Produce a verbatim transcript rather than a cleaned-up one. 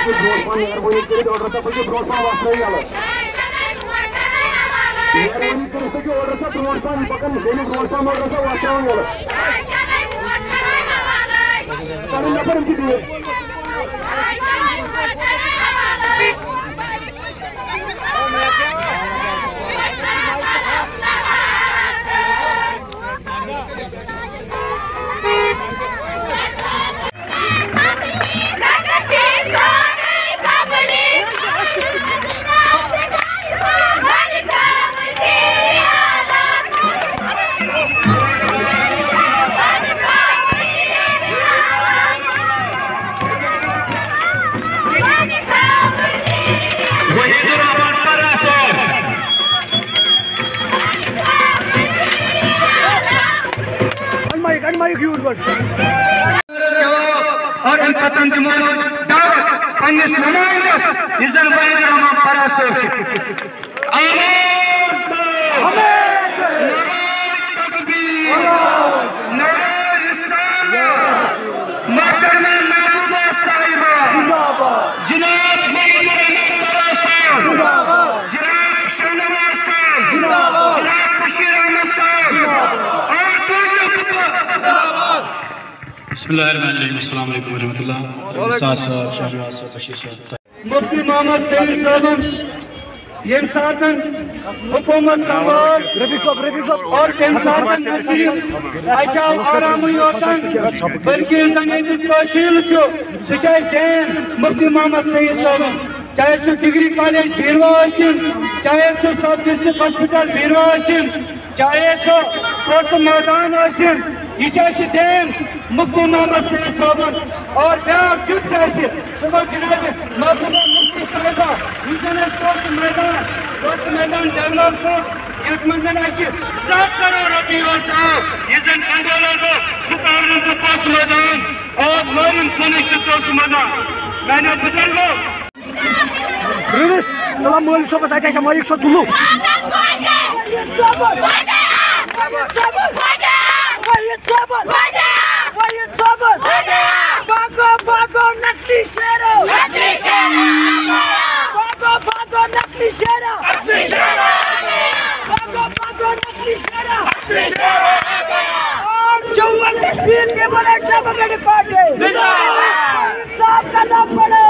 پکو برونٹ پہن مہربانی کرت آرڈر صاحب پکو برونٹ پہن وسنٲیِو یلہٕ مہربانی کرت پکو آرڈر صاحب برونٹ پہن پکن زینو برونٹ پہن آرڈر صاحب وسناوُن یلہٕ پنٕنۍ نفر یِم چھِ بِہِتھ اور ان پتن دمانو دعوت پنس نمائندس یزن وحید رحمان پرا صاحب آواز دو نعرہ تکبیر نعرہ رسالت محترمہ محبوبہ صاحبہ جناب وحید رحمان پرا صاحب جناب شاہنواز صاحب جناب بشیر احمد صاحب اور پوجو بسم اللہ الرحمن الرحیم السلام علیکم ورحمۃ اللہ ساتھ صاحب شاہنواز صاحب بشیر صاحب مفتی محمد سعید صاحب یم ساتن حکومت سنبھال اور تم ساتن نصیب ایسا آرام یوتن بلکہ زن یہ تحصیل سہ دین مفتی محمد سعید صاحب چاہے سہ ڈگری کالج بیروا ٲسِن چاہے سہ سب ڈسٹرک ہاسپٹل بیروا ٲسِن چاہے سہ کوسہ میدان ٲسِن یہ دین مفتی محمد سعید صاحب اور بیاکھ جت سہ گو جناب محبوبہ مفتی صاحبہ یہ کوسہ میدان کوسہ میدان ڈیولپ کو یت من سات کروڑ روپیے یہ زن انڈولا گو سہ تارن تو کوسہ میدان اور لورن کنش تو کوسہ میدان میانو بزرگو سلام مول صاحب اتھ مائک سو تلو باغو باغو نقلی شیرو باغو باغو نقلی شیرو باغو باغو نقلی شیرو اور جموں کشمیر کے بڑے شہری پارٹی زندہ باد صاحب کا نام پڑے